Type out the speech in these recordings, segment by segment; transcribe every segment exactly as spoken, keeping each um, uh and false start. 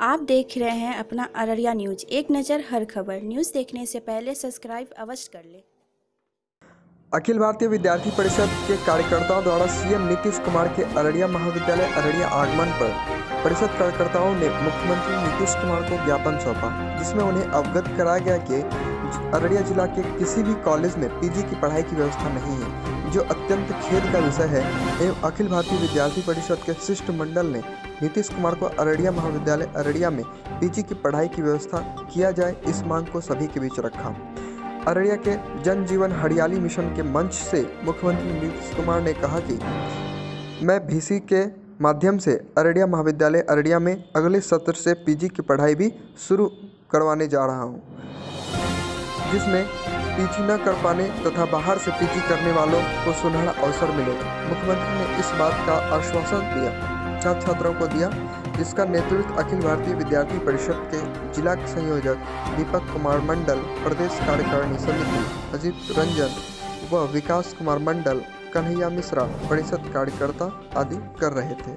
आप देख रहे हैं अपना अररिया न्यूज। एक नज़र हर खबर। न्यूज़ देखने से पहले सब्सक्राइब अवश्य कर लें। अखिल भारतीय विद्यार्थी परिषद के कार्यकर्ताओं द्वारा सीएम नीतीश कुमार के अररिया महाविद्यालय अररिया आगमन पर परिषद कार्यकर्ताओं ने मुख्यमंत्री नीतीश कुमार को ज्ञापन सौंपा, जिसमें उन्हें अवगत कराया गया कि अररिया जिला के किसी भी कॉलेज में पीजी की पढ़ाई की व्यवस्था नहीं है, जो अत्यंत खेद का विषय है। एवं अखिल भारतीय विद्यार्थी परिषद के शिष्टमंडल ने नीतीश कुमार को अररिया महाविद्यालय अररिया में पीजी की पढ़ाई की व्यवस्था किया जाए, इस मांग को सभी के बीच रखा। अररिया के जन जीवन हरियाली मिशन के मंच से मुख्यमंत्री नीतीश कुमार ने कहा कि मैं भीसी के माध्यम से अररिया महाविद्यालय अररिया में अगले सत्र से पीजी की पढ़ाई भी शुरू करवाने जा रहा हूं, जिसमें पीजी न कर पाने तथा बाहर से पीजी करने वालों को सुनहरा अवसर मिलेगा। मुख्यमंत्री ने इस बात का आश्वासन दिया छात्र छात्राओं को दिया, जिसका नेतृत्व अखिल भारतीय विद्यार्थी परिषद के जिला संयोजक दीपक कुमार मंडल, प्रदेश कार्यकारिणी समिति अजीत रंजन व विकास कुमार मंडल, कन्हैया मिश्रा, परिषद कार्यकर्ता आदि कर रहे थे।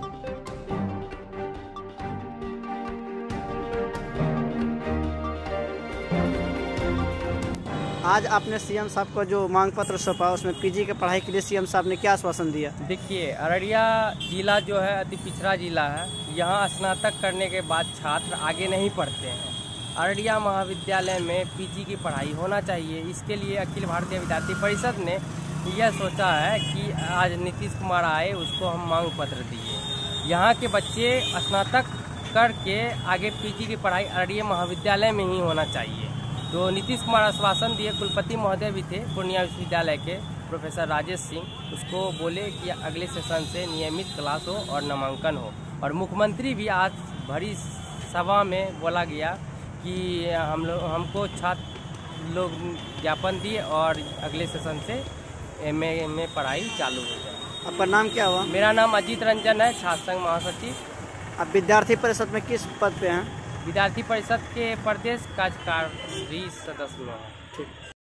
आज आपने सीएम साहब को जो मांग पत्र सौंपा, उसमें पीजी के पढ़ाई के लिए सीएम साहब ने क्या आश्वासन दिया? देखिए, अररिया जिला जो है अति पिछड़ा जिला है। यहाँ स्नातक करने के बाद छात्र आगे नहीं पढ़ते हैं। अररिया महाविद्यालय में पीजी की पढ़ाई होना चाहिए। इसके लिए अखिल भारतीय विद्यार्थी परिषद ने यह सोचा है कि आज नीतीश कुमार आए, उसको हम मांग पत्र दिए। यहाँ के बच्चे स्नातक करके आगे पीजी की पढ़ाई अररिया महाविद्यालय में ही होना चाहिए। तो नीतीश कुमार आश्वासन दिए। कुलपति महोदय भी थे पूर्णिया विश्वविद्यालय के, प्रोफेसर राजेश सिंह, उसको बोले कि अगले सेशन से नियमित क्लास हो और नामांकन हो। और मुख्यमंत्री भी आज भरी सभा में बोला गया कि हम लोग हमको छात्र लोग ज्ञापन दिए और अगले सेशन से एम ए में पढ़ाई चालू हो जाए। आपका नाम क्या हुआ? मेरा नाम अजीत रंजन है, छात्र संघ महासचिव। आप विद्यार्थी परिषद में किस पद पे हैं? विद्यार्थी परिषद के प्रदेश कार्यकारी सदस्य में है।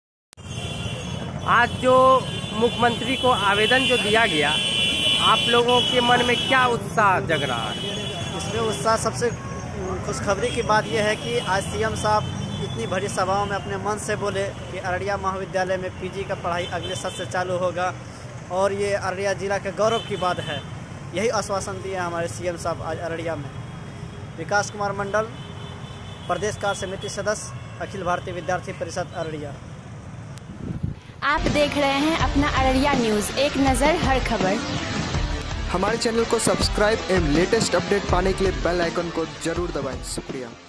आज जो मुख्यमंत्री को आवेदन जो दिया गया, आप लोगों के मन में क्या उत्साह जग रहा है? इसमें उत्साह, सबसे खुशखबरी की बात यह है कि आज सीएम साहब इतनी भरी सभाओं में अपने मन से बोले कि अररिया महाविद्यालय में पीजी का पढ़ाई अगले सत्र से चालू होगा और ये अररिया जिला के गौरव की बात है। यही आश्वासन दिए हमारे सीएम साहब आज अररिया में। विकास कुमार मंडल, प्रदेश कार्य समिति सदस्य, अखिल भारतीय विद्यार्थी परिषद अररिया। आप देख रहे हैं अपना अररिया न्यूज़। एक नज़र हर खबर। हमारे चैनल को सब्सक्राइब एवं लेटेस्ट अपडेट पाने के लिए बेल आइकन को जरूर दबाएं। शुक्रिया।